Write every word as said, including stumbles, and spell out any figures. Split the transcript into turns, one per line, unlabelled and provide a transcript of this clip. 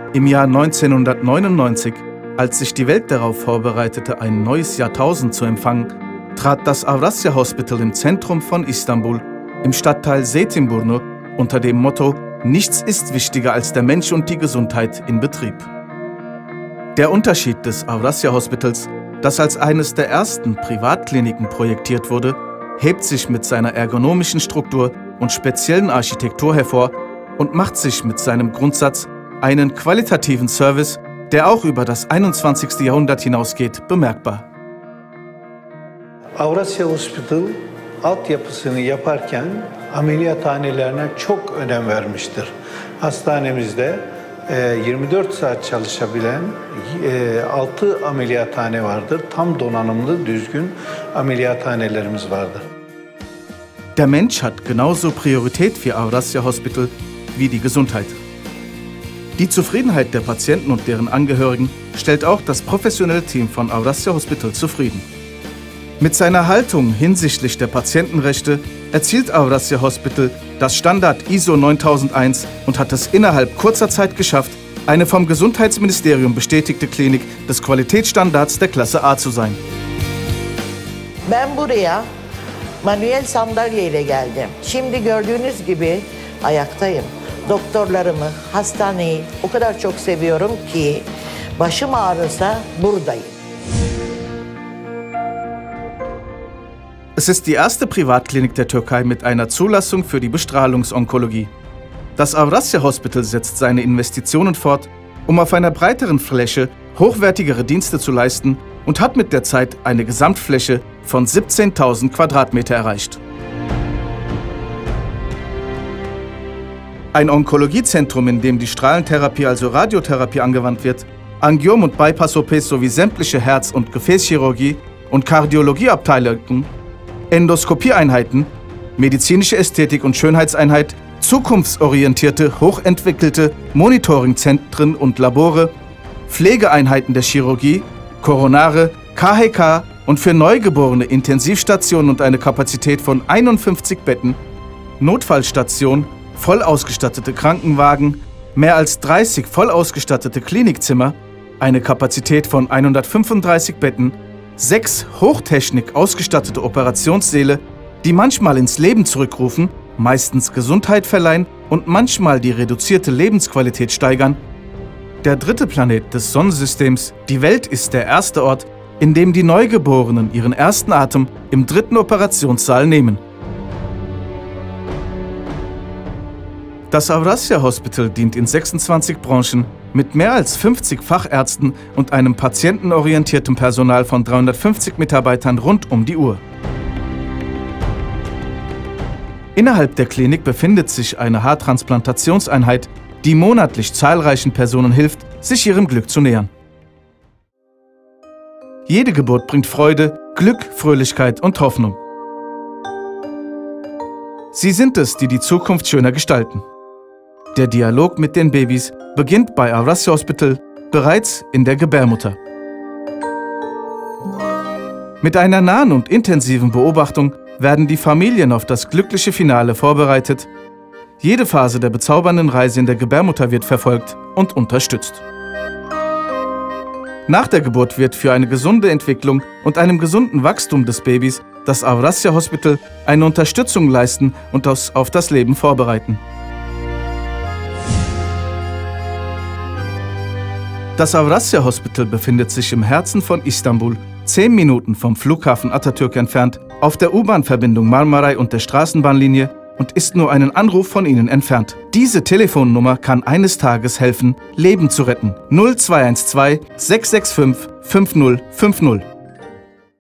Im Jahr neunzehnhundertneunundneunzig, als sich die Welt darauf vorbereitete, ein neues Jahrtausend zu empfangen, trat das Avrasya Hospital im Zentrum von Istanbul, im Stadtteil Zeytinburnu, unter dem Motto „Nichts ist wichtiger als der Mensch und die Gesundheit" in Betrieb. Der Unterschied des Avrasya Hospitals, das als eines der ersten Privatkliniken projektiert wurde, hebt sich mit seiner ergonomischen Struktur und speziellen Architektur hervor und macht sich mit seinem Grundsatz, einen qualitativen Service, der auch über das einundzwanzigste Jahrhundert hinausgeht, bemerkbar.
Avrasya Hospital altyapısını yaparken ameliyathanelerine çok önem vermiştir. Hastanemizde yirmi dört saat çalışabilen altı ameliyathane vardır. Tam donanımlı, düzgün ameliyathanelerimiz vardır.
Der Mensch hat genauso Priorität für Avrasya Hospital wie die Gesundheit. Die Zufriedenheit der Patienten und deren Angehörigen stellt auch das professionelle Team von Avrasya Hospital zufrieden. Mit seiner Haltung hinsichtlich der Patientenrechte erzielt Avrasya Hospital das Standard I S O neuntausendeins und hat es innerhalb kurzer Zeit geschafft, eine vom Gesundheitsministerium bestätigte Klinik des Qualitätsstandards der Klasse A zu sein.
Ben buraya manuel sandalyeyle geldim. Şimdi gördüğünüz gibi ayaktayım. Doktorlarımı, hastaneyi o kadar çok seviyorum ki başım ağrısa buradayım.
Es ist die erste Privatklinik der Türkei mit einer Zulassung für die Bestrahlungsonkologie. Das Avrasya Hospital setzt seine Investitionen fort, um auf einer breiteren Fläche hochwertigere Dienste zu leisten und hat mit der Zeit eine Gesamtfläche von siebzehntausend Quadratmeter erreicht. Ein Onkologiezentrum, in dem die Strahlentherapie, also Radiotherapie, angewandt wird, Angiom- und Bypass-O Ps sowie sämtliche Herz- und Gefäßchirurgie und Kardiologieabteilungen, Endoskopieeinheiten, medizinische Ästhetik- und Schönheitseinheit, zukunftsorientierte, hochentwickelte Monitoringzentren und Labore, Pflegeeinheiten der Chirurgie, Koronare, K H K und für Neugeborene Intensivstationen und eine Kapazität von einundfünfzig Betten, Notfallstation, voll ausgestattete Krankenwagen, mehr als dreißig voll ausgestattete Klinikzimmer, eine Kapazität von hundertfünfunddreißig Betten, sechs Hochtechnik ausgestattete Operationssäle, die manchmal ins Leben zurückrufen, meistens Gesundheit verleihen und manchmal die reduzierte Lebensqualität steigern. Der dritte Planet des Sonnensystems, die Welt, ist der erste Ort, in dem die Neugeborenen ihren ersten Atem im dritten Operationssaal nehmen. Das Avrasya Hospital dient in sechsundzwanzig Branchen mit mehr als fünfzig Fachärzten und einem patientenorientierten Personal von dreihundertfünfzig Mitarbeitern rund um die Uhr. Innerhalb der Klinik befindet sich eine Haartransplantationseinheit, die monatlich zahlreichen Personen hilft, sich ihrem Glück zu nähern. Jede Geburt bringt Freude, Glück, Fröhlichkeit und Hoffnung. Sie sind es, die die Zukunft schöner gestalten. Der Dialog mit den Babys beginnt bei Avrasya Hospital bereits in der Gebärmutter. Mit einer nahen und intensiven Beobachtung werden die Familien auf das glückliche Finale vorbereitet. Jede Phase der bezaubernden Reise in der Gebärmutter wird verfolgt und unterstützt. Nach der Geburt wird für eine gesunde Entwicklung und einem gesunden Wachstum des Babys das Avrasya Hospital eine Unterstützung leisten und das auf das Leben vorbereiten. Das Avrasya Hospital befindet sich im Herzen von Istanbul, zehn Minuten vom Flughafen Atatürk entfernt, auf der U-Bahn-Verbindung Marmaray und der Straßenbahnlinie und ist nur einen Anruf von Ihnen entfernt. Diese Telefonnummer kann eines Tages helfen, Leben zu retten. null zwei eins zwei sechs sechs fünf fünf null fünf null.